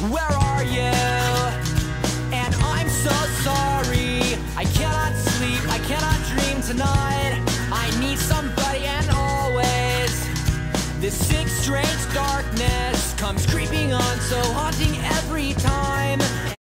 where are you? And I'm so sorry, I cannot sleep, I cannot dream tonight. I need somebody, and always this sick, strange darkness comes creeping on, so haunting every time.